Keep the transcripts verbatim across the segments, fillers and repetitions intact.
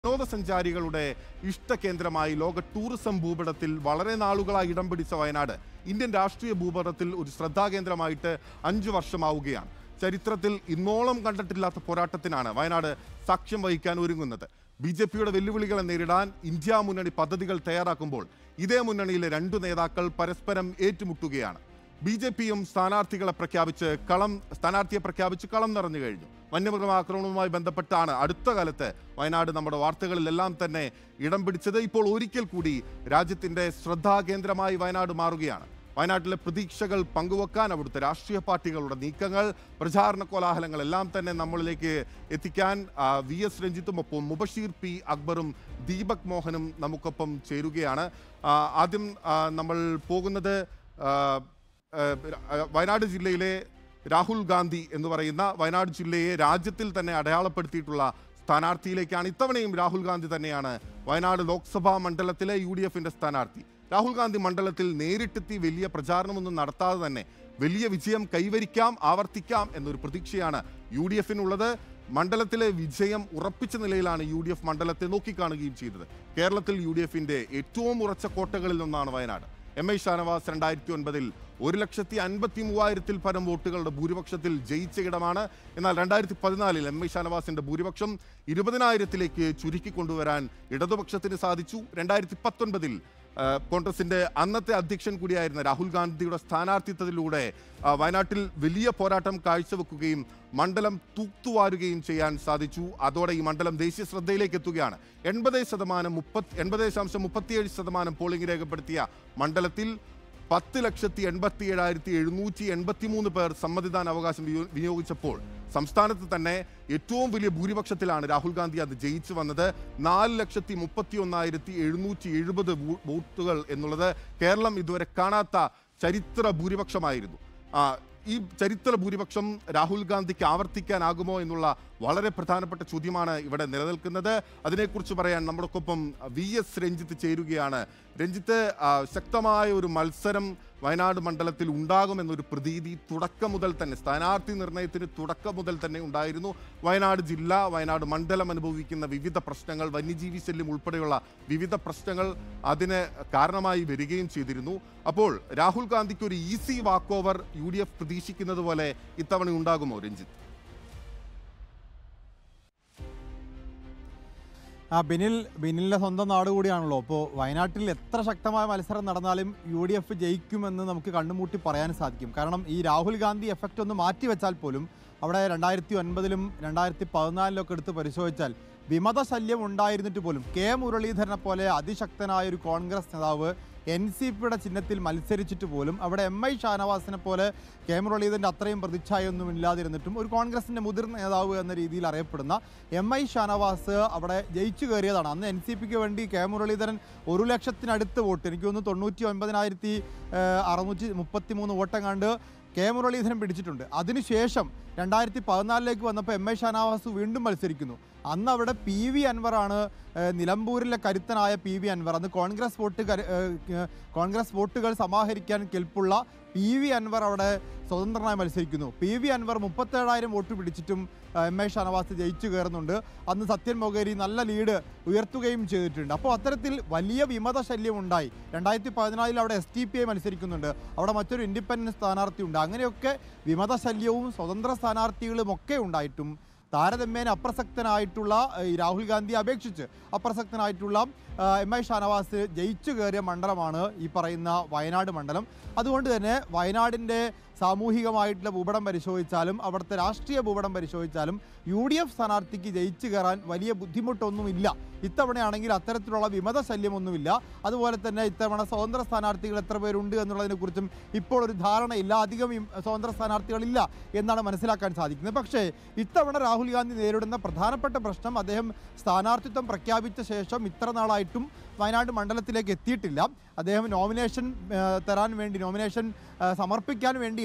വിനോദസഞ്ചാരികളുടെ ഇഷ്ടകേന്ദ്രമായി ലോക ടൂറിസം ഭൂപടത്തിൽ വളരെ നാളുകളായി ഇടം പിടിച്ച വയനാട് ഇന്ത്യൻ രാഷ്ട്രീയ ഭൂപടത്തിൽ ഒരു ശ്രദ്ധാകേന്ദ്രമായിട്ട് അഞ്ചു വർഷമാവുകയാണ്. ചരിത്രത്തിൽ ഇന്നോളം കണ്ടിട്ടില്ലാത്ത പോരാട്ടത്തിനാണ് വയനാട് സാക്ഷ്യം വഹിക്കാൻ ഒരുങ്ങുന്നത്. ബി ജെ പിയുടെ വെല്ലുവിളികളെ നേരിടാൻ ഇന്ത്യ മുന്നണി പദ്ധതികൾ തയ്യാറാക്കുമ്പോൾ ഇതേ മുന്നണിയിലെ രണ്ടു നേതാക്കൾ പരസ്പരം ഏറ്റുമുട്ടുകയാണ്. ബി ജെ പിയും സ്ഥാനാർത്ഥികളെ പ്രഖ്യാപിച്ച് കളം സ്ഥാനാർത്ഥിയെ പ്രഖ്യാപിച്ച് കളം നിറഞ്ഞു കഴിഞ്ഞു. വന്യമൃഗാക്രമണവുമായി ബന്ധപ്പെട്ടാണ് അടുത്ത കാലത്ത് വയനാട് നമ്മുടെ വാർത്തകളിലെല്ലാം തന്നെ ഇടം പിടിച്ചത്. ഇപ്പോൾ ഒരിക്കൽ കൂടി രാജ്യത്തിന്റെ ശ്രദ്ധാകേന്ദ്രമായി വയനാട് മാറുകയാണ്. വയനാട്ടിലെ പ്രതീക്ഷകൾ പങ്കുവെക്കാൻ അവിടുത്തെ രാഷ്ട്രീയ പാർട്ടികളുടെ നീക്കങ്ങൾ, പ്രചാരണ കോലാഹലങ്ങളെല്ലാം തന്നെ നമ്മളിലേക്ക് എത്തിക്കാൻ വി എസ് രഞ്ജിത്തും ഒപ്പം മുബഷീർ പി അക്ബറും ദീപക് മോഹനും നമുക്കൊപ്പം ചേരുകയാണ്. ആദ്യം നമ്മൾ പോകുന്നത് വയനാട് ജില്ലയിലെ രാഹുൽ ഗാന്ധി എന്ന് പറയുന്ന വയനാട് ജില്ലയെ രാജ്യത്തിൽ തന്നെ അടയാളപ്പെടുത്തിയിട്ടുള്ള സ്ഥാനാർത്ഥിയിലേക്കാണ്. ഇത്തവണയും രാഹുൽ ഗാന്ധി തന്നെയാണ് വയനാട് ലോക്സഭാ മണ്ഡലത്തിലെ യു ഡി എഫിന്റെ സ്ഥാനാർത്ഥി. രാഹുൽ ഗാന്ധി മണ്ഡലത്തിൽ നേരിട്ടെത്തി വലിയ പ്രചാരണമൊന്നും നടത്താതെ തന്നെ വലിയ വിജയം കൈവരിക്കാം, ആവർത്തിക്കാം എന്നൊരു പ്രതീക്ഷയാണ് യു ഡി എഫിനുള്ളത്. മണ്ഡലത്തിലെ വിജയം ഉറപ്പിച്ച നിലയിലാണ് യു ഡി എഫ് മണ്ഡലത്തെ നോക്കിക്കാണുകയും ചെയ്തത്. കേരളത്തിൽ യു ഡി എഫിന്റെ ഏറ്റവും ഉറച്ച കോട്ടകളിൽ ഒന്നാണ് വയനാട്. എം ഐ ഷാനവാസ് രണ്ടായിരത്തി ഒൻപതിൽ ഒരു ലക്ഷത്തി അൻപത്തി മൂവായിരത്തിൽ പരം വോട്ടുകളുടെ ഭൂരിപക്ഷത്തിൽ ജയിച്ച ഇടമാണ്. എന്നാൽ രണ്ടായിരത്തി പതിനാലിൽ എം ഐ ഷാനവാസിന്റെ ഭൂരിപക്ഷം ഇരുപതിനായിരത്തിലേക്ക് ചുരുക്കി കൊണ്ടുവരാൻ ഇടതുപക്ഷത്തിന് സാധിച്ചു. രണ്ടായിരത്തി പത്തൊൻപതിൽ കോൺഗ്രസിന്റെ അന്നത്തെ അധ്യക്ഷൻ കൂടിയായിരുന്ന രാഹുൽ ഗാന്ധിയുടെ സ്ഥാനാർത്ഥിത്വത്തിലൂടെ വയനാട്ടിൽ വലിയ പോരാട്ടം കാഴ്ചവെക്കുകയും മണ്ഡലം തൂത്തുവാരുകയും ചെയ്യാൻ സാധിച്ചു. അതോടെ ഈ മണ്ഡലം ദേശീയ ശ്രദ്ധയിലേക്ക് എത്തുകയാണ്. എൺപത് ശതമാനം മുപ്പത്തി എൺപത് ദശാംശം മുപ്പത്തിയേഴ് ശതമാനം പോളിംഗ് രേഖപ്പെടുത്തിയ മണ്ഡലത്തിൽ പത്ത് ലക്ഷത്തി എൺപത്തി ഏഴായിരത്തി എഴുന്നൂറ്റി എൺപത്തി മൂന്ന് പേർ സമ്മതിദാന അവകാശം വിനിയോഗിച്ചപ്പോൾ സംസ്ഥാനത്ത് തന്നെ ഏറ്റവും വലിയ ഭൂരിപക്ഷത്തിലാണ് രാഹുൽ ഗാന്ധി അത് ജയിച്ചു വന്നത്. നാല് ലക്ഷത്തി മുപ്പത്തി ഒന്നായിരത്തി എഴുന്നൂറ്റി എഴുപത് വോട്ടുകൾ എന്നുള്ളത് കേരളം ഇതുവരെ കാണാത്ത ചരിത്ര ഭൂരിപക്ഷമായിരുന്നു. ഈ ചരിത്ര ഭൂരിപക്ഷം രാഹുൽ ഗാന്ധിക്ക് ആവർത്തിക്കാനാകുമോ എന്നുള്ള വളരെ പ്രധാനപ്പെട്ട ചോദ്യമാണ് ഇവിടെ നിലനിൽക്കുന്നത്. അതിനെക്കുറിച്ച് പറയാൻ നമ്മൾക്കൊപ്പം വി എസ് രഞ്ജിത്ത് ചേരുകയാണ്. രഞ്ജിത്ത്, ശക്തമായ ഒരു മത്സരം വയനാട് മണ്ഡലത്തിൽ ഉണ്ടാകുമെന്നൊരു പ്രതീതി തുടക്കം മുതൽ തന്നെ, സ്ഥാനാർത്ഥി നിർണയത്തിന് തുടക്കം മുതൽ തന്നെ ഉണ്ടായിരുന്നു. വയനാട് ജില്ല, വയനാട് മണ്ഡലം അനുഭവിക്കുന്ന വിവിധ പ്രശ്നങ്ങൾ, വന്യജീവി ശല്യം ഉൾപ്പെടെയുള്ള വിവിധ പ്രശ്നങ്ങൾ അതിന് കാരണമായി വരികയും ചെയ്തിരുന്നു. അപ്പോൾ രാഹുൽ ഗാന്ധിക്ക് ഒരു easy walk over U D F പ്രതീക്ഷിക്കുന്നത് പോലെ ഇത്തവണ ഉണ്ടാകുമോ രഞ്ജിത്ത്? ആ ബിനിൽ ബിനിലിൻ്റെ സ്വന്തം നാട് കൂടിയാണല്ലോ. അപ്പോൾ വയനാട്ടിൽ എത്ര ശക്തമായ മത്സരം നടന്നാലും യു ഡി എഫ് ജയിക്കുമെന്ന് നമുക്ക് കണ്ണുമൂട്ടി പറയാൻ സാധിക്കും. കാരണം ഈ രാഹുൽ ഗാന്ധി എഫക്റ്റ് ഒന്ന് മാറ്റിവെച്ചാൽ പോലും അവിടെ രണ്ടായിരത്തി ഒൻപതിലും രണ്ടായിരത്തി പതിനാലിലൊക്കെ എടുത്ത് പരിശോധിച്ചാൽ വിമതശല്യം ഉണ്ടായിരുന്നിട്ട് പോലും കെ മുരളീധരനെ പോലെ അതിശക്തനായ ഒരു കോൺഗ്രസ് നേതാവ് എൻ സി പിയുടെ ചിഹ്നത്തിൽ മത്സരിച്ചിട്ട് പോലും അവിടെ എം ഐ ഷാനവാസിനെ പോലെ കെ മുരളീധരൻ്റെ അത്രയും പ്രതിച്ഛായൊന്നും ഇല്ലാതിരുന്നിട്ടും ഒരു കോൺഗ്രസിൻ്റെ മുതിർന്ന നേതാവ് എന്ന രീതിയിൽ അറിയപ്പെടുന്ന എം ഐ ഷാനവാസ് അവിടെ ജയിച്ചു കയറിയതാണ്. അന്ന് എൻ സി പിക്ക് വേണ്ടി കെ മുരളീധരൻ ഒരു ലക്ഷത്തിനടുത്ത് വോട്ട്, എനിക്ക് തോന്നുന്നു തൊണ്ണൂറ്റി ഒൻപതിനായിരത്തി അറുന്നൂറ്റി മുപ്പത്തി മൂന്ന് വോട്ടെങ്ങാണ്ട് കെ മുരളീധരൻ പിടിച്ചിട്ടുണ്ട്. അതിനുശേഷം രണ്ടായിരത്തി പതിനാലിലേക്ക് വന്നപ്പോൾ എം ഐ ഷാനവാസ് വീണ്ടും മത്സരിക്കുന്നു. അന്ന് അവിടെ പി വി അൻവറാണ് നിലമ്പൂരിലെ കരുത്തനായ പി വി അൻവർ. അന്ന് കോൺഗ്രസ് വോട്ട് കോൺഗ്രസ് വോട്ടുകൾ സമാഹരിക്കാൻ കെൽപ്പുള്ള പി വി അൻവർ അവിടെ സ്വതന്ത്രനായി മത്സരിക്കുന്നു. പി വി അൻവർ മുപ്പത്തേഴായിരം വോട്ട് പിടിച്ചിട്ടും എം ഐ ഷാനവാസ് ജയിച്ചു കയറുന്നുണ്ട്. അന്ന് സത്യൻ മൊകേരി നല്ല ലീഡ് ഉയർത്തുകയും ചെയ്തിട്ടുണ്ട്. അപ്പോൾ അത്തരത്തിൽ വലിയ വിമതശല്യം ഉണ്ടായി. രണ്ടായിരത്തി പതിനാലിൽ അവിടെ എസ് ടി പി ഐ മത്സരിക്കുന്നുണ്ട്, അവിടെ മറ്റൊരു ഇൻഡിപെൻഡൻറ്റ് സ്ഥാനാർത്ഥി ഉണ്ട്. അങ്ങനെയൊക്കെ വിമതശല്യവും സ്വതന്ത്ര സ്ഥാനാർത്ഥികളും ഒക്കെ ഉണ്ടായിട്ടും താരതമ്യേന അപ്രസക്തനായിട്ടുള്ള രാഹുൽ ഗാന്ധിയെ അപേക്ഷിച്ച് അപ്രസക്തനായിട്ടുള്ള എം ഐ ഷാനവാസ് ജയിച്ചു കയറിയ മണ്ഡലമാണ് ഈ പറയുന്ന വയനാട് മണ്ഡലം. അതുകൊണ്ട് തന്നെ വയനാടിൻ്റെ സാമൂഹികമായിട്ടുള്ള ഭൂപടം പരിശോധിച്ചാലും അവിടുത്തെ രാഷ്ട്രീയ ഭൂപടം പരിശോധിച്ചാലും യു ഡി എഫ് സ്ഥാനാർത്ഥിക്ക് ജയിച്ചു കയറാൻ വലിയ ബുദ്ധിമുട്ടൊന്നുമില്ല. ഇത്തവണയാണെങ്കിൽ അത്തരത്തിലുള്ള വിമതശല്യമൊന്നുമില്ല. അതുപോലെ തന്നെ ഇത്തവണ സ്വതന്ത്ര സ്ഥാനാർത്ഥികൾ എത്ര പേരുണ്ട് എന്നുള്ളതിനെക്കുറിച്ചും ഇപ്പോൾ ഒരു ധാരണയില്ല. അധികം സ്വതന്ത്ര സ്ഥാനാർത്ഥികളില്ല എന്നാണ് മനസ്സിലാക്കാൻ സാധിക്കുന്നത്. പക്ഷേ ഇത്തവണ രാഹുൽ ഗാന്ധി നേരിടുന്ന പ്രധാനപ്പെട്ട പ്രശ്നം, അദ്ദേഹം സ്ഥാനാർത്ഥിത്വം പ്രഖ്യാപിച്ച ശേഷം ഇത്ര നാളായിട്ടും വയനാട് മണ്ഡലത്തിലേക്ക് എത്തിയിട്ടില്ല. അദ്ദേഹം നോമിനേഷൻ തരാൻ വേണ്ടി നോമിനേഷൻ സമർപ്പിക്കാൻ വേണ്ടി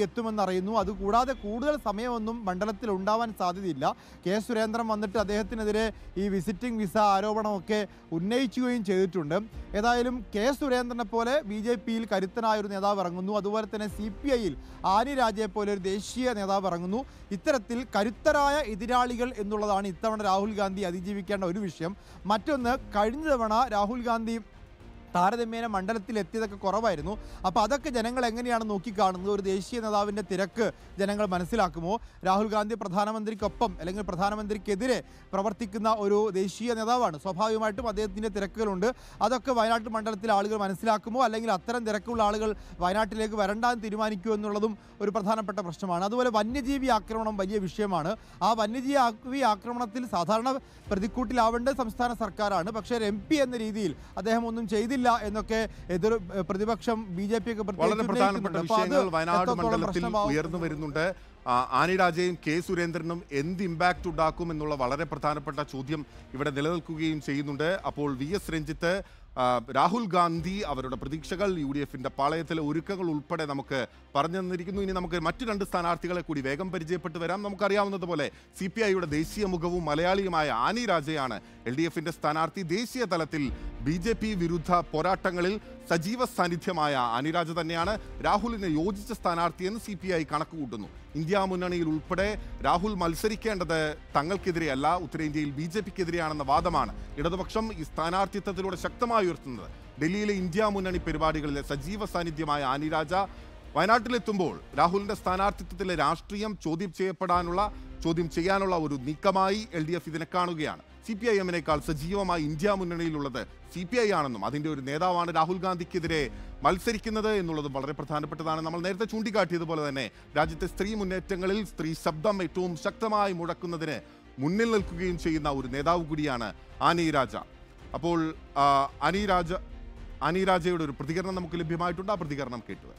എത്തുമെന്നറിയുന്നു. അതുകൂടാതെ കൂടുതൽ സമയമൊന്നും മണ്ഡലത്തിൽ ഉണ്ടാവാൻ സാധ്യതയില്ല. കെ സുരേന്ദ്രൻ വന്നിട്ട് അദ്ദേഹത്തിനെതിരെ ഈ വിസിറ്റിംഗ് വിസ ആരോപണമൊക്കെ ഉന്നയിക്കുകയും ചെയ്തിട്ടുണ്ട്. ഏതായാലും കെ സുരേന്ദ്രനെ പോലെ ബി ജെ പിയിൽ കരുത്തനായ ഒരു നേതാവ് ഇറങ്ങുന്നു. അതുപോലെ തന്നെ സി പി ഐയിൽ ആനി രാജയെ പോലെ ഒരു ദേശീയ നേതാവ് ഇറങ്ങുന്നു. ഇത്തരത്തിൽ കരുത്തരായ എതിരാളികൾ എന്നുള്ളതാണ് ഇത്തവണ രാഹുൽ ഗാന്ധി അതിജീവിക്കേണ്ട ഒരു വിഷയം. മറ്റൊന്ന്, കഴിഞ്ഞ തവണ രാഹുൽ ഗാന്ധി താരതമ്യേന മണ്ഡലത്തിൽ എത്തിയതൊക്കെ കുറവായിരുന്നു. അപ്പോൾ അതൊക്കെ ജനങ്ങൾ എങ്ങനെയാണ് നോക്കിക്കാണുന്നത്? ഒരു ദേശീയ നേതാവിൻ്റെ തിരക്ക് ജനങ്ങൾ മനസ്സിലാക്കുമോ? രാഹുൽ ഗാന്ധി പ്രധാനമന്ത്രിക്കൊപ്പം അല്ലെങ്കിൽ പ്രധാനമന്ത്രിക്കെതിരെ പ്രവർത്തിക്കുന്ന ഒരു ദേശീയ നേതാവാണ്. സ്വാഭാവികമായിട്ടും അദ്ദേഹത്തിൻ്റെ തിരക്കുകളുണ്ട്. അതൊക്കെ വയനാട്ട് മണ്ഡലത്തിലെ ആളുകൾ മനസ്സിലാക്കുമോ? അല്ലെങ്കിൽ അത്തരം തിരക്കുള്ള ആളുകൾ വയനാട്ടിലേക്ക് വരണ്ടാൻ തീരുമാനിക്കുമോ എന്നുള്ളതും ഒരു പ്രധാനപ്പെട്ട പ്രശ്നമാണ്. അതുപോലെ വന്യജീവി ആക്രമണം വലിയ വിഷയമാണ്. ആ വന്യജീവി ആക്രമണത്തിൽ സാധാരണ പ്രതിക്കൂട്ടിലാവേണ്ടത് സംസ്ഥാന സർക്കാരാണ്. പക്ഷേ എം പി എന്ന രീതിയിൽ അദ്ദേഹം ഒന്നും ചെയ്തില്ല എന്നൊക്കെ എതിർ പ്രതിപക്ഷം ബി ജെ പി ഒക്കെ വളരെ പ്രധാനപ്പെട്ട വിഷയങ്ങൾ വയനാട് മണ്ഡലത്തിൽ ഉയർന്നു വരുന്നുണ്ട്. ആനി രാജയും കെ സുരേന്ദ്രനും എന്ത് ഇമ്പാക്റ്റ് ഉണ്ടാക്കും എന്നുള്ള വളരെ പ്രധാനപ്പെട്ട ചോദ്യം ഇവിടെ നിലനിൽക്കുകയും ചെയ്യുന്നുണ്ട്. അപ്പോൾ വി എസ് രഞ്ജിത്ത്, രാഹുൽ ഗാന്ധി അവരുടെ പ്രതീക്ഷകൾ, യു ഡി എഫിന്റെ പാളയത്തിലെ ഒരുക്കങ്ങൾ ഉൾപ്പെടെ നമുക്ക് പറഞ്ഞു തന്നിരിക്കുന്നു. ഇനി നമുക്ക് മറ്റു രണ്ട് സ്ഥാനാർത്ഥികളെ കൂടി വേഗം പരിചയപ്പെട്ട് വരാം. നമുക്കറിയാവുന്നതുപോലെ സി പി ഐയുടെ ദേശീയ മുഖവും മലയാളിയുമായ ആനി രാജയാണ് എൽ ഡി എഫിന്റെ സ്ഥാനാർത്ഥി. ദേശീയ തലത്തിൽ ബി ജെ പി വിരുദ്ധ പോരാട്ടങ്ങളിൽ സജീവ സാന്നിധ്യമായ ആനി രാജ തന്നെയാണ് രാഹുലിന് യോജിച്ച സ്ഥാനാർത്ഥിയെന്ന് സി പി ഐ കണക്കുകൂട്ടുന്നു. ഇന്ത്യ മുന്നണിയിൽ ഉൾപ്പെടെ രാഹുൽ മത്സരിക്കേണ്ടത് തങ്ങൾക്കെതിരെയല്ല, ഉത്തരേന്ത്യയിൽ ബി ജെ പിക്കെതിരെയാണെന്ന വാദമാണ് ഇടതുപക്ഷം ഈ സ്ഥാനാർത്ഥിത്വത്തിലൂടെ ശക്തമായി ഉയർത്തുന്നത്. ഡൽഹിയിലെ ഇന്ത്യ മുന്നണി പരിപാടികളിലെ സജീവ സാന്നിധ്യമായ ആനി രാജ വയനാട്ടിലെത്തുമ്പോൾ രാഹുലിന്റെ സ്ഥാനാർത്ഥിത്വത്തിലെ രാഷ്ട്രീയം ചോദ്യം ചെയ്യപ്പെടാനുള്ള ചോദ്യം ചെയ്യാനുള്ള ഒരു നീക്കമായി എൽ ഡി എഫ് ഇതിനെ കാണുകയാണ്. സി പി ഐ എമ്മിനേക്കാൾ സജീവമായി ഇന്ത്യ മുന്നണിയിലുള്ളത് സി പി ഐ ആണെന്നും അതിൻ്റെ ഒരു നേതാവാണ് രാഹുൽ ഗാന്ധിക്കെതിരെ മത്സരിക്കുന്നത് എന്നുള്ളതും വളരെ പ്രധാനപ്പെട്ടതാണ്. നമ്മൾ നേരത്തെ ചൂണ്ടിക്കാട്ടിയതുപോലെ തന്നെ രാജ്യത്തെ സ്ത്രീ മുന്നേറ്റങ്ങളിൽ സ്ത്രീ ശബ്ദം ഏറ്റവും ശക്തമായി മുഴക്കുന്നതിന് മുന്നിൽ നിൽക്കുകയും ചെയ്യുന്ന ഒരു നേതാവ് കൂടിയാണ് ആനി രാജ. അപ്പോൾ ആനി രാജ ആനി രാജയുടെ ഒരു പ്രതികരണം നമുക്ക് ലഭ്യമായിട്ടുണ്ട്. ആ പ്രതികരണം കേട്ടു.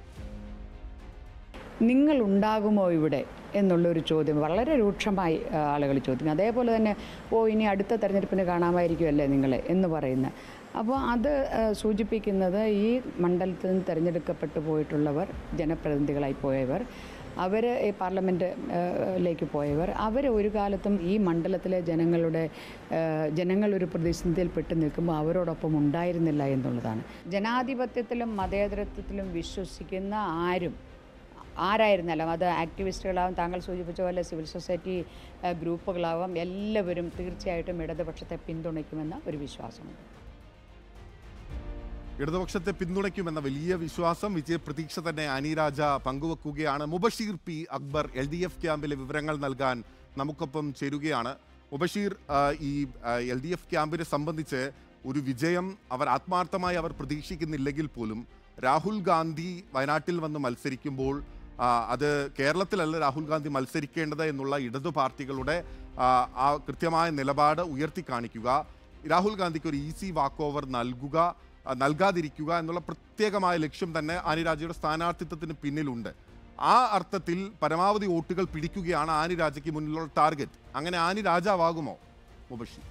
നിങ്ങൾ ഉണ്ടാകുമോ ഇവിടെ എന്നുള്ളൊരു ചോദ്യം വളരെ രൂക്ഷമായി ആളുകൾ ചോദിക്കും. അതേപോലെ തന്നെ ഓ ഇനി അടുത്ത തെരഞ്ഞെടുപ്പിന് കാണാമായിരിക്കുമല്ലേ നിങ്ങളെ എന്ന് പറയുന്നത്. അപ്പോൾ അത് സൂചിപ്പിക്കുന്നത് ഈ മണ്ഡലത്തിൽ നിന്ന് തിരഞ്ഞെടുക്കപ്പെട്ടു പോയിട്ടുള്ളവർ, ജനപ്രതിനിധികളായി പോയവർ, അവർ ഈ പാർലമെൻറ്റിലേക്ക് പോയവർ, അവർ ഒരു കാലത്തും ഈ മണ്ഡലത്തിലെ ജനങ്ങളുടെ ജനങ്ങളൊരു പ്രതിസന്ധിയിൽ പെട്ട് നിൽക്കുമ്പോൾ അവരോടൊപ്പം ഉണ്ടായിരുന്നില്ല എന്നുള്ളതാണ്. ജനാധിപത്യത്തിലും മതേതരത്വത്തിലും വിശ്വസിക്കുന്ന ആരും ആരായിരുന്നാലും, അത് ആക്ടിവിസ്റ്റുകളാവും, താങ്കൾ സൂചിപ്പിച്ച പോലെ സിവിൽ സൊസൈറ്റി ഗ്രൂപ്പുകളാവാം, എല്ലാവരും തീർച്ചയായിട്ടും ഇടതുപക്ഷത്തെ പിന്തുണയ്ക്കുമെന്ന ഒരു വിശ്വാസമുണ്ട്. ഇടതുപക്ഷത്തെ പിന്തുണയ്ക്കുമെന്ന വലിയ വിശ്വാസം, വിജയ പ്രതീക്ഷ തന്നെ ആനി രാജ പങ്കുവെക്കുകയാണ്. Mubasheer P Akbar L D F ക്യാമ്പിലെ വിവരങ്ങൾ നൽകാൻ നമുക്കൊപ്പം ചേരുകയാണ്. മുബഷീർ, ഈ എൽ ഡി എഫ് ക്യാമ്പിനെ സംബന്ധിച്ച് ഒരു വിജയം അവർ ആത്മാർത്ഥമായി അവർ പ്രതീക്ഷിക്കുന്നില്ലെങ്കിൽ പോലും രാഹുൽ ഗാന്ധി വയനാട്ടിൽ വന്ന് മത്സരിക്കുമ്പോൾ അത് കേരളത്തിലല്ല രാഹുൽ ഗാന്ധി മത്സരിക്കേണ്ടത് എന്നുള്ള ഇടതു പാർട്ടികളുടെ ആ കൃത്യമായ നിലപാട് ഉയർത്തി കാണിക്കുക, രാഹുൽ ഗാന്ധിക്ക് ഒരു ഈസി വാക്ക് ഓവർ നൽകുക നൽകാതിരിക്കുക എന്നുള്ള പ്രത്യേകമായ ലക്ഷ്യം തന്നെ ആനി രാജയുടെ സ്ഥാനാർത്ഥിത്വത്തിന് പിന്നിലുണ്ട്. ആ അർത്ഥത്തിൽ പരമാവധി വോട്ടുകൾ പിടിക്കുകയാണ് ആനി രാജയ്ക്ക് മുന്നിലുള്ള ടാർഗറ്റ്. അങ്ങനെ ആനി രാജാവാകുമോ മുബഷീർ?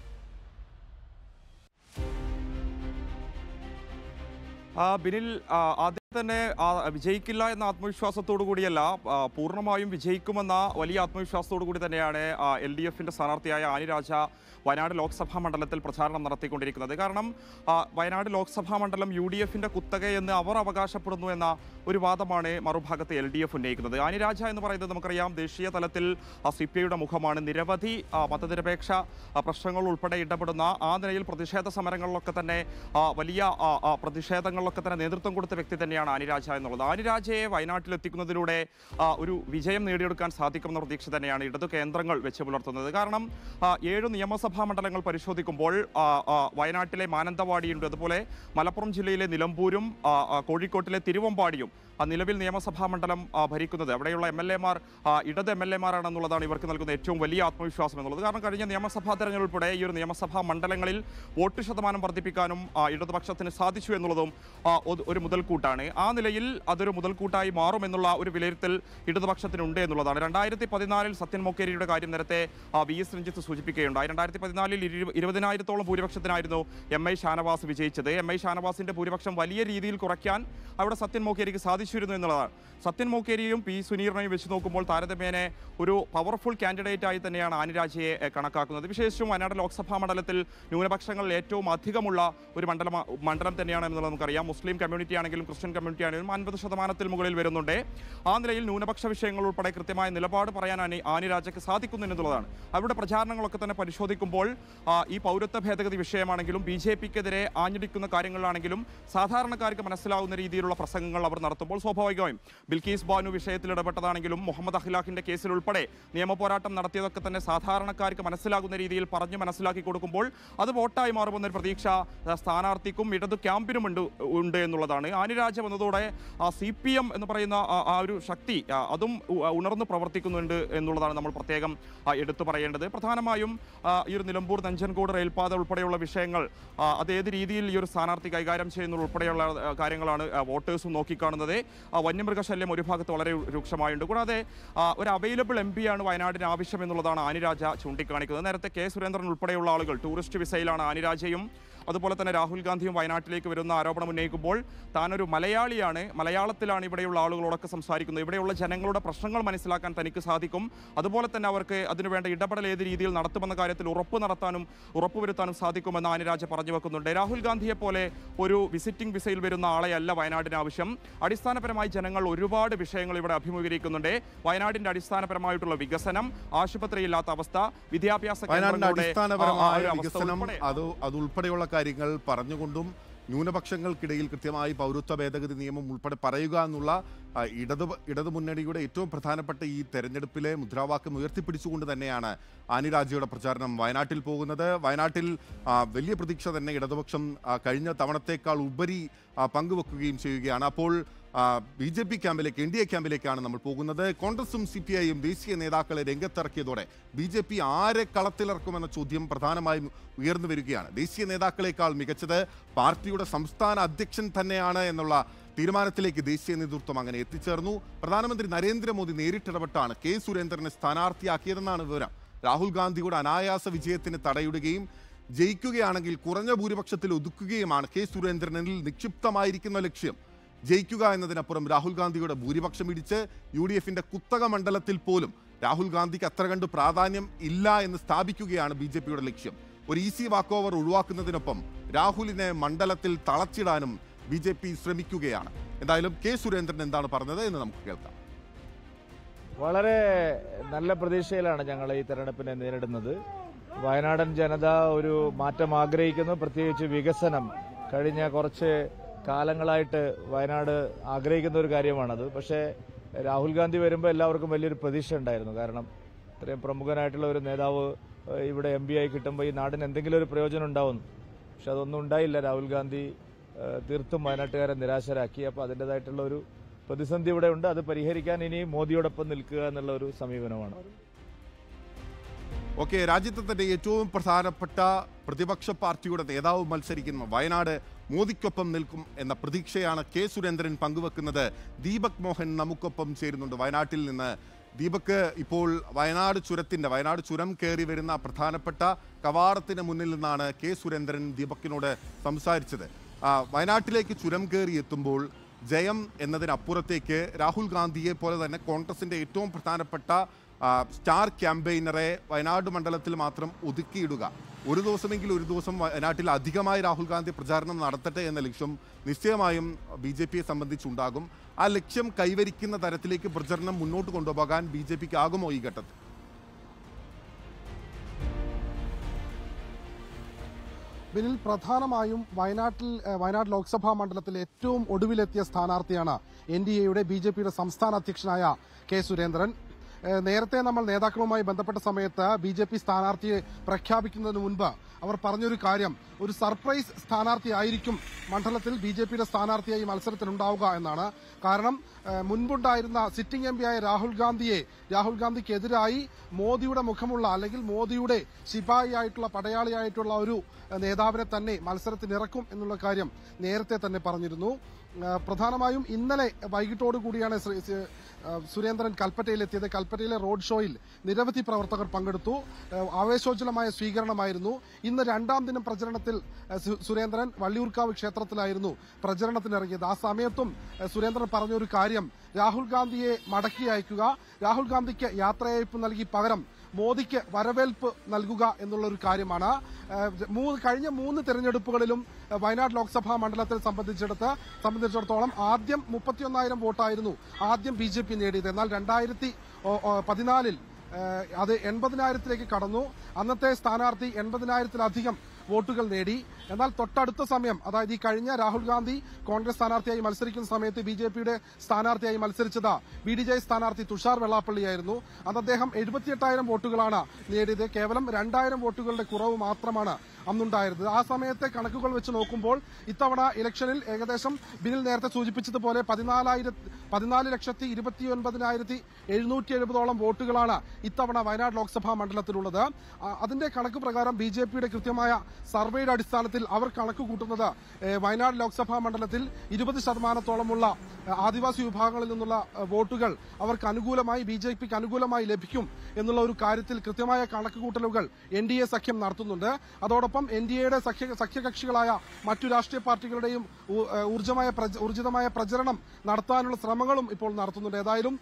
ബിനിൽ, ആദ്യം തന്നെ വിജയിക്കില്ല എന്ന ആത്മവിശ്വാസത്തോടു കൂടിയല്ല, പൂർണ്ണമായും വിജയിക്കുമെന്ന വലിയ ആത്മവിശ്വാസത്തോടു കൂടി തന്നെയാണ് എൽ ഡി എഫിൻ്റെ സ്ഥാനാർത്ഥിയായ ആനി രാജ വയനാട് ലോക്സഭാ മണ്ഡലത്തിൽ പ്രചാരണം നടത്തിക്കൊണ്ടിരിക്കുന്നത്. കാരണം വയനാട് ലോക്സഭാ മണ്ഡലം യു ഡി എഫിൻ്റെ കുത്തകയെന്ന് അവർ അവകാശപ്പെടുന്നു എന്ന ഒരു വാദമാണ് മറുഭാഗത്ത് എൽ ഡി എഫ് ഉന്നയിക്കുന്നത്. ആനി രാജ എന്ന് പറയുന്നത് നമുക്കറിയാം ദേശീയ തലത്തിൽ സി പി ഐയുടെ മുഖമാണ്. നിരവധി മതനിരപേക്ഷ പ്രശ്നങ്ങൾ ഉൾപ്പെടെ ഇടപെടുന്ന, ആ നിലയിൽ പ്രതിഷേധ സമരങ്ങളിലൊക്കെ തന്നെ വലിയ പ്രതിഷേധങ്ങളിലൊക്കെ തന്നെ നേതൃത്വം കൊടുത്ത വ്യക്തി തന്നെയാണ് ആനി രാജ എന്നുള്ളത്. ആനി രാജയെ വയനാട്ടിലെത്തിക്കുന്നതിലൂടെ ഒരു വിജയം നേടിയെടുക്കാൻ സാധിക്കുമെന്ന പ്രതീക്ഷ തന്നെയാണ് ഇടതു കേന്ദ്രങ്ങൾ വെച്ച് പുലർത്തുന്നത്. കാരണം ഏഴ് നിയമസഭാ മണ്ഡലങ്ങൾ പരിശോധിക്കുമ്പോൾ വയനാട്ടിലെ മാനന്തവാടിയുണ്ട്, അതുപോലെ മലപ്പുറം ജില്ലയിലെ നിലമ്പൂരും കോഴിക്കോട്ടിലെ തിരുവമ്പാടിയും നിലവിൽ നിയമസഭാ മണ്ഡലം ഭരിക്കുന്നത്, അവിടെയുള്ള എം എൽ എമാർ ഇടത് എം എൽ എമാരാണെന്നുള്ളതാണ് ഇവർക്ക് നൽകുന്ന ഏറ്റവും വലിയ ആത്മവിശ്വാസം എന്നുള്ളത്. കാരണം കഴിഞ്ഞ നിയമസഭാ തെരഞ്ഞെടുപ്പുൾപ്പെടെ ഈ ഒരു നിയമസഭാ മണ്ഡലങ്ങളിൽ വോട്ട് ശതമാനം വർദ്ധിപ്പിക്കാനും ഇടതുപക്ഷത്തിന് സാധിച്ചു എന്നുള്ളതും ഒരു മുതൽക്കൂട്ടാണ്. ആ നിലയിൽ അതൊരു മുതൽക്കൂട്ടായി മാറുമെന്നുള്ള ഒരു വിലയിരുത്തൽ ഇടതുപക്ഷത്തിനുണ്ട് എന്നുള്ളതാണ്. രണ്ടായിരത്തി പതിനാലിൽ സത്യൻ മൊക്കേരിയുടെ കാര്യം നേരത്തെ വി എസ് രഞ്ജിത്ത് സൂചിപ്പിക്കുകയുണ്ടായി. രണ്ടായിരത്തി പതിനാലിൽ ഇരുപതിനായിരത്തോളം ഭൂരിപക്ഷത്തിനായിരുന്നു എം ഐ ഷാനവാസ് വിജയിച്ചത്. എം ഐ ഷാനവാസിന്റെ ഭൂരിപക്ഷം വലിയ രീതിയിൽ കുറയ്ക്കാൻ അവിടെ സത്യൻ മൊക്കേരിക്ക് സാധിച്ചു സാധിച്ചിരുന്നു എന്നുള്ളതാണ്. സത്യൻ മൗക്കേരിയും പി സുനീറിനെയും വെച്ച് നോക്കുമ്പോൾ താരതമ്യേനെ ഒരു പവർഫുൾ കാൻഡിഡേറ്റ് ആയി തന്നെയാണ് ആനി രാജയെ കണക്കാക്കുന്നത്. വിശേഷിച്ചും വയനാട് ലോക്സഭാ മണ്ഡലത്തിൽ ന്യൂനപക്ഷങ്ങളിൽ ഏറ്റവും അധികമുള്ള ഒരു മണ്ഡലം മണ്ഡലം തന്നെയാണ് എന്നുള്ളത് നമുക്കറിയാം. മുസ്ലിം കമ്മ്യൂണിറ്റി ആണെങ്കിലും ക്രിസ്ത്യൻ കമ്മ്യൂണിറ്റി ആണെങ്കിലും അൻപത് ശതമാനത്തിൽ മുകളിൽ വരുന്നുണ്ട്. ആ നിലയിൽ ന്യൂനപക്ഷ വിഷയങ്ങൾ ഉൾപ്പെടെ കൃത്യമായ നിലപാട് പറയാൻ ആനി രാജയ്ക്ക് സാധിക്കുന്നു എന്നുള്ളതാണ്. അവരുടെ പ്രചാരണങ്ങളൊക്കെ തന്നെ പരിശോധിക്കുമ്പോൾ ഈ പൗരത്വ ഭേദഗതി വിഷയമാണെങ്കിലും ബി ജെ പിക്കെതിരെ ആഞ്ഞടിക്കുന്ന കാര്യങ്ങളിലാണെങ്കിലും സാധാരണക്കാർക്ക് മനസ്സിലാവുന്ന രീതിയിലുള്ള പ്രസംഗങ്ങൾ അവർ നടത്തുമ്പോൾ സ്വാഭാവികമായും ബിൽക്കീസ് ബാനു വിഷയത്തിൽ ഇടപെട്ടതാണെങ്കിലും മുഹമ്മദ് അഖ്ലാഖിന്റെ കേസിൽ ഉൾപ്പെടെ നിയമപോരാട്ടം നടത്തിയതൊക്കെ തന്നെ സാധാരണക്കാർക്ക് മനസ്സിലാകുന്ന രീതിയിൽ പറഞ്ഞു മനസ്സിലാക്കി കൊടുക്കുമ്പോൾ അത് വോട്ടായി മാറുമെന്നൊരു പ്രതീക്ഷ സ്ഥാനാർത്ഥിക്കും ഇടതു ക്യാമ്പിനും ഉണ്ട് ഉണ്ട് എന്നുള്ളതാണ്. ആനി രാജ വന്നതോടെ സി പി എം എന്ന് പറയുന്ന ആ ഒരു ശക്തി അതും ഉണർന്നു പ്രവർത്തിക്കുന്നുണ്ട് എന്നുള്ളതാണ് നമ്മൾ പ്രത്യേകം എടുത്തു പറയേണ്ടത്. പ്രധാനമായും ഈ ഒരു നിലമ്പൂർ നഞ്ചൻകോട് റെയിൽപാത ഉൾപ്പെടെയുള്ള വിഷയങ്ങൾ അതേത് രീതിയിൽ ഈ ഒരു സ്ഥാനാർത്ഥി കൈകാര്യം ചെയ്യുന്നത് ഉൾപ്പെടെയുള്ള കാര്യങ്ങളാണ് വോട്ടേഴ്സും നോക്കിക്കാണുന്നത്. വന്യമൃഗശല്യം ഒരു ഭാഗത്ത് വളരെ രൂക്ഷമായുണ്ട്. കൂടാതെ ഒരു അവൈലബിൾ എം പി ആണ് വയനാടിന് ആവശ്യം എന്നുള്ളതാണ് ആനി രാജ ചൂണ്ടിക്കാണിക്കുന്നത്. നേരത്തെ കെ സുരേന്ദ്രൻ ഉൾപ്പെടെയുള്ള ആളുകൾ ടൂറിസ്റ്റ് വിസയിലാണ് ആനി രാജയും അതുപോലെ തന്നെ രാഹുൽ ഗാന്ധിയും വയനാട്ടിലേക്ക് വരുന്ന ആരോപണം ഉന്നയിക്കുമ്പോൾ താനൊരു മലയാളിയാണ്, മലയാളത്തിലാണ് ഇവിടെയുള്ള ആളുകളോടൊക്കെ സംസാരിക്കുന്നത്, ഇവിടെയുള്ള ജനങ്ങളുടെ പ്രശ്നങ്ങൾ മനസ്സിലാക്കാൻ തനിക്ക് സാധിക്കും, അതുപോലെ തന്നെ അവർക്ക് അതിനുവേണ്ട ഇടപെടൽ ഏത് രീതിയിൽ നടത്തുമെന്ന കാര്യത്തിൽ ഉറപ്പ് നടത്താനും ഉറപ്പുവരുത്താനും സാധിക്കുമെന്ന് ആനി രാജ പറഞ്ഞു വെക്കുന്നുണ്ട്. രാഹുൽ ഗാന്ധിയെ പോലെ ഒരു വിസിറ്റിംഗ് വിസയിൽ വരുന്ന ആളെയല്ല വയനാടിന് ആവശ്യം. അടിസ്ഥാനപരമായി ജനങ്ങൾ ഒരുപാട് വിഷയങ്ങൾ ഇവിടെ അഭിമുഖീകരിക്കുന്നുണ്ട്. വയനാടിന്റെ അടിസ്ഥാനപരമായിട്ടുള്ള വികസനം, ആശുപത്രിയില്ലാത്ത അവസ്ഥ, വിദ്യാഭ്യാസ അതുൾപ്പെടെയുള്ള കാര്യങ്ങൾ പറഞ്ഞുകൊണ്ടും ന്യൂനപക്ഷങ്ങൾക്കിടയിൽ കൃത്യമായി പൗരത്വ ഭേദഗതി നിയമം ഉൾപ്പെടെ പറയുക എന്നുള്ള ഇടത് ഇടതുമുന്നണിയുടെ ഏറ്റവും പ്രധാനപ്പെട്ട ഈ തെരഞ്ഞെടുപ്പിലെ മുദ്രാവാക്യം ഉയർത്തിപ്പിടിച്ചുകൊണ്ട് തന്നെയാണ് ആനി രാജയുടെ പ്രചാരണം വയനാട്ടിൽ പോകുന്നത്. വയനാട്ടിൽ വലിയ പ്രതീക്ഷ തന്നെ ഇടതുപക്ഷം കഴിഞ്ഞ തവണത്തേക്കാൾ ഉപരി പങ്കുവെക്കുകയും ചെയ്യുകയാണ്. അപ്പോൾ ബി ജെ പി ക്യാമ്പിലേക്ക്, എൻ ഡി എ ക്യാമ്പിലേക്കാണ് നമ്മൾ പോകുന്നത്. കോൺഗ്രസും സി പി ഐയും ദേശീയ നേതാക്കളെ രംഗത്തിറക്കിയതോടെ ബി ജെ പി ആരെ കളത്തിലിറക്കുമെന്ന ചോദ്യം പ്രധാനമായും ഉയർന്നു വരികയാണ്. ദേശീയ നേതാക്കളെക്കാൾ മികച്ചത് പാർട്ടിയുടെ സംസ്ഥാന അധ്യക്ഷൻ തന്നെയാണ് എന്നുള്ള തീരുമാനത്തിലേക്ക് ദേശീയ നേതൃത്വം അങ്ങനെ എത്തിച്ചേർന്നു. പ്രധാനമന്ത്രി നരേന്ദ്രമോദി നേരിട്ടിടപെട്ടാണ് കെ സുരേന്ദ്രനെ സ്ഥാനാർത്ഥിയാക്കിയതെന്നാണ് വിവരം. രാഹുൽ ഗാന്ധിയുടെ അനായാസ വിജയത്തിന് തടയിടുകയും ജയിക്കുകയാണെങ്കിൽ കുറഞ്ഞ ഭൂരിപക്ഷത്തിൽ ഒതുക്കുകയുമാണ് കെ സുരേന്ദ്രനിൽ നിക്ഷിപ്തമായിരിക്കുന്ന ലക്ഷ്യം. ജയിക്കുക എന്നതിനപ്പുറം രാഹുൽ ഗാന്ധിയുടെ ഭൂരിപക്ഷം ഇടിച്ച് യു ഡി എഫിന്റെ കുത്തക മണ്ഡലത്തിൽ പോലും രാഹുൽ ഗാന്ധിക്ക് അത്ര കണ്ട് പ്രാധാന്യം ഇല്ല എന്ന് സ്ഥാപിക്കുകയാണ് ബി ജെ പിയുടെ ലക്ഷ്യം. ഒരു ഈസി വാക്ക് ഓവർ ഒഴിവാക്കുന്നതിനൊപ്പം രാഹുലിനെ മണ്ഡലത്തിൽ തളച്ചിടാനും ബി ജെ പി ശ്രമിക്കുകയാണ്. എന്തായാലും കെ സുരേന്ദ്രൻ എന്താണ് പറഞ്ഞത് എന്ന് നമുക്ക് കേൾക്കാം. വളരെ നല്ല പ്രതീക്ഷയിലാണ് ഞങ്ങൾ ഈ തെരഞ്ഞെടുപ്പിനെ നേരിടുന്നത്. വയനാടൻ ജനത ഒരു മാറ്റം ആഗ്രഹിക്കുന്നു, പ്രത്യേകിച്ച് വികസനം. കഴിഞ്ഞ കുറച്ച് കാലങ്ങളായിട്ട് വയനാട് ആഗ്രഹിക്കുന്ന ഒരു കാര്യമാണത്. പക്ഷേ രാഹുൽ ഗാന്ധി വരുമ്പോൾ എല്ലാവർക്കും വലിയൊരു പ്രതീക്ഷ ഉണ്ടായിരുന്നു. കാരണം ഇത്രയും പ്രമുഖനായിട്ടുള്ള ഒരു നേതാവ് ഇവിടെ എം പി ആയി കിട്ടുമ്പോൾ ഈ നാടിന് എന്തെങ്കിലും ഒരു പ്രയോജനം ഉണ്ടാവുന്നു. പക്ഷെ അതൊന്നും ഉണ്ടായില്ല. രാഹുൽ ഗാന്ധി തീർത്തും വയനാട്ടുകാരെ നിരാശരാക്കി. അപ്പോൾ അതിൻ്റെതായിട്ടുള്ള ഒരു പ്രതിസന്ധി ഇവിടെ ഉണ്ട്. അത് പരിഹരിക്കാൻ ഇനി മോദിയോടൊപ്പം നിൽക്കുക എന്നുള്ള ഒരു സമീപനമാണ്. ഓക്കെ, രാജ്യത്തെ തന്നെ ഏറ്റവും പ്രധാനപ്പെട്ട പ്രതിപക്ഷ പാർട്ടിയുടെ നേതാവ് മത്സരിക്കുന്ന വയനാട് മോദിക്കൊപ്പം നിൽക്കും എന്ന പ്രതീക്ഷയാണ് കെ സുരേന്ദ്രൻ പങ്കുവെക്കുന്നത്. ദീപക് മോഹൻ നമുക്കൊപ്പം ചേരുന്നുണ്ട് വയനാട്ടിൽ നിന്ന്. ദീപക്, ഇപ്പോൾ വയനാട് ചുരത്തിന്റെ വയനാട് ചുരം കയറി വരുന്ന പ്രധാനപ്പെട്ട കവാടത്തിന് മുന്നിൽ നിന്നാണ് കെ സുരേന്ദ്രൻ ദീപക്കിനോട് സംസാരിച്ചത്. വയനാട്ടിലേക്ക് ചുരം കയറി എത്തുമ്പോൾ ജയം എന്നതിനപ്പുറത്തേക്ക് രാഹുൽ ഗാന്ധിയെ പോലെ തന്നെ കോൺഗ്രസിന്റെ ഏറ്റവും പ്രധാനപ്പെട്ട സ്റ്റാർ ക്യാമ്പയിനറെ വയനാട് മണ്ഡലത്തിൽ മാത്രം ഒതുക്കിയിടുക, ഒരു ദിവസമെങ്കിലും ഒരു ദിവസം വയനാട്ടിൽ അധികമായി രാഹുൽ ഗാന്ധി പ്രചാരണം നടത്തട്ടെ എന്ന ലക്ഷ്യം നിശ്ചയമായും ബി ജെ പിയെ സംബന്ധിച്ചുണ്ടാകും. ആ ലക്ഷ്യം കൈവരിക്കുന്ന തരത്തിലേക്ക് പ്രചരണം മുന്നോട്ട് കൊണ്ടുപോകാൻ ബി ജെ പിക്ക് ആകുമോ ഈ ഘട്ടത്തിൽ? ബിനിൽ, പ്രധാനമായും വയനാട്ടിൽ വയനാട് ലോക്സഭാ മണ്ഡലത്തിൽ ഏറ്റവും ഒടുവിലെത്തിയ സ്ഥാനാർത്ഥിയാണ് എൻ ഡി എയുടെ ബി ജെ പിയുടെ സംസ്ഥാന അധ്യക്ഷനായ കെ സുരേന്ദ്രൻ. നേരത്തെ നമ്മൾ നേതാക്കളുമായി ബന്ധപ്പെട്ട സമയത്ത് ബി ജെ പി സ്ഥാനാർത്ഥിയെ പ്രഖ്യാപിക്കുന്നതിന് മുൻപ് അവർ പറഞ്ഞൊരു കാര്യം, ഒരു സർപ്രൈസ് സ്ഥാനാർത്ഥി ആയിരിക്കും മണ്ഡലത്തിൽ ബി ജെ പിയുടെ സ്ഥാനാർത്ഥിയായി മത്സരത്തിലുണ്ടാവുക എന്നാണ്. കാരണം മുൻപുണ്ടായിരുന്ന സിറ്റിംഗ് എം പിയായ രാഹുൽ ഗാന്ധിയെ രാഹുൽ ഗാന്ധിക്കെതിരായി മോദിയുടെ മുഖമുള്ള അല്ലെങ്കിൽ മോദിയുടെ ശിപായി ആയിട്ടുള്ള പടയാളിയായിട്ടുള്ള ഒരു നേതാവിനെ തന്നെ മത്സരത്തിനിറക്കും എന്നുള്ള കാര്യം നേരത്തെ തന്നെ പറഞ്ഞിരുന്നു. പ്രധാനമായും ഇന്നലെ വൈകിട്ടോടു കൂടിയാണ് സുരേന്ദ്രൻ കൽപ്പറ്റയിലെത്തിയത്. കൽപ്പറ്റ കൽപ്പറ്റയിലെ റോഡ് ഷോയിൽ നിരവധി പ്രവർത്തകർ പങ്കെടുത്തു. ആവേശോജ്വലമായ സ്വീകരണമായിരുന്നു. ഇന്ന് രണ്ടാം ദിനം പ്രചരണത്തിൽ സുരേന്ദ്രൻ വള്ളിയൂർക്കാവ് ക്ഷേത്രത്തിലായിരുന്നു പ്രചരണത്തിനിറങ്ങിയത്. ആ സമയത്തും സുരേന്ദ്രൻ പറഞ്ഞൊരു കാര്യം, രാഹുൽ ഗാന്ധിയെ മടക്കി അയക്കുക, രാഹുൽ ഗാന്ധിക്ക് യാത്രയയപ്പ് നൽകി പകരം മോദിക്ക് വരവേൽപ്പ് നൽകുക എന്നുള്ള ഒരു കാര്യമാണ്. കഴിഞ്ഞ മൂന്ന് തെരഞ്ഞെടുപ്പുകളിലും വയനാട് ലോക്സഭാ മണ്ഡലത്തിൽ സംബന്ധിച്ചിടത്ത് സംബന്ധിച്ചിടത്തോളം ആദ്യം മുപ്പത്തിയൊന്നായിരം വോട്ടായിരുന്നു ആദ്യം ബി ജെ പി നേടിയത്. എന്നാൽ രണ്ടായിരത്തി പതിനാലിൽ അത് എൺപതിനായിരത്തിലേക്ക് കടന്നു. അന്നത്തെ സ്ഥാനാർത്ഥി എൺപതിനായിരത്തിലധികം വോട്ടുകൾ നേടി. എന്നാൽ തൊട്ടടുത്ത സമയം, അതായത് ഈ കഴിഞ്ഞ രാഹുൽ ഗാന്ധി കോൺഗ്രസ് സ്ഥാനാർത്ഥിയായി മത്സരിക്കുന്ന സമയത്ത് ബി ജെ പിയുടെ സ്ഥാനാർത്ഥിയായി മത്സരിച്ചത് ബി ഡി ജെ സ്ഥാനാർത്ഥി തുഷാർ വെള്ളാപ്പള്ളിയായിരുന്നു. അന്ന് അദ്ദേഹം എഴുപത്തിയെട്ടായിരം വോട്ടുകളാണ് നേടിയത്. കേവലം രണ്ടായിരം വോട്ടുകളുടെ കുറവ് മാത്രമാണ് അന്നുണ്ടായിരുന്നത്. ആ സമയത്തെ കണക്കുകൾ വെച്ച് നോക്കുമ്പോൾ ഇത്തവണ ഇലക്ഷനിൽ ഏകദേശം ബിനിൽ നേരത്തെ സൂചിപ്പിച്ചതുപോലെ പതിനാലായിരത്തി പതിനാല് ലക്ഷത്തി ഇരുപത്തി ഒൻപതിനായിരത്തി എഴുന്നൂറ്റി എഴുപതോളം വോട്ടുകളാണ് ഇത്തവണ വയനാട് ലോക്സഭാ മണ്ഡലത്തിലുള്ളത്. അതിന്റെ കണക്ക് പ്രകാരം ബി ജെ പിയുടെ കൃത്യമായ സർവേയുടെ അടിസ്ഥാനത്തിൽ അവർ കണക്ക് കൂട്ടുന്നത് വയനാട് ലോക്സഭാ മണ്ഡലത്തിൽ ഇരുപത് ശതമാനത്തോളമുള്ള ആദിവാസി വിഭാഗങ്ങളിൽ നിന്നുള്ള വോട്ടുകൾ അവർക്ക് അനുകൂലമായി ബി ജെ പിക്ക് അനുകൂലമായി ലഭിക്കും എന്നുള്ള ഒരു കാര്യത്തിൽ കൃത്യമായ കണക്കുകൂട്ടലുകൾ എൻ ഡി എ സഖ്യം നടത്തുന്നുണ്ട്. അതോടൊപ്പം എൻ ഡി എയുടെ സഖ്യ സഖ്യകക്ഷികളായ മറ്റു രാഷ്ട്രീയ പാർട്ടികളുടെയും ഊർജ്ജമായ ഊർജിതമായ പ്രചരണം നടത്താനുള്ള ശ്രമങ്ങളും ഇപ്പോൾ നടത്തുന്നുണ്ട്. ഏതായാലും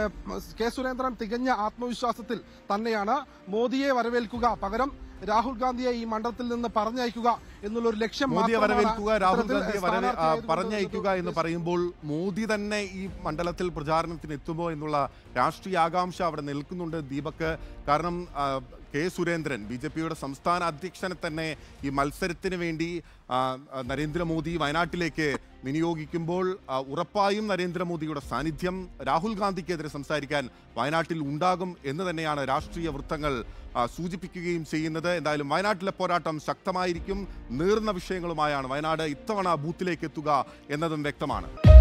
കെ സുരേന്ദ്രൻ തികഞ്ഞ ആത്മവിശ്വാസത്തിൽ തന്നെയാണ്. മോദിയെ വരവേൽക്കുക, പകരം രാഹുൽ ഗാന്ധിയെ ഈ മണ്ഡലത്തിൽ നിന്ന് പറഞ്ഞയക്കുക എന്നുള്ള ഒരു ലക്ഷ്യം മോദിയെ വരവേൽക്കുക, രാഹുൽ ഗാന്ധിയെ പറഞ്ഞയക്കുക എന്ന് പറയുമ്പോൾ മോദി തന്നെ ഈ മണ്ഡലത്തിൽ പ്രചാരണത്തിന് എത്തുമോ എന്നുള്ള രാഷ്ട്രീയ ആകാംക്ഷ അവിടെ നിൽക്കുന്നുണ്ട് ദീപക്. കാരണം കെ സുരേന്ദ്രൻ ബി ജെ പിയുടെ സംസ്ഥാന അധ്യക്ഷനെ തന്നെ ഈ മത്സരത്തിന് വേണ്ടി നരേന്ദ്രമോദി വയനാട്ടിലേക്ക് വിനിയോഗിക്കുമ്പോൾ ഉറപ്പായും നരേന്ദ്രമോദിയുടെ സാന്നിധ്യം രാഹുൽ ഗാന്ധിക്കെതിരെ സംസാരിക്കാൻ വയനാട്ടിൽ ഉണ്ടാകും എന്ന് തന്നെയാണ് രാഷ്ട്രീയ വൃത്തങ്ങൾ സൂചിപ്പിക്കുകയും ചെയ്യുന്നത്. എന്തായാലും വയനാട്ടിലെ പോരാട്ടം ശക്തമായിരിക്കും. നീർന്ന വിഷയങ്ങളുമായാണ് വയനാട് ഇത്തവണ ബൂത്തിലേക്ക് എത്തുക എന്നതും വ്യക്തമാണ്.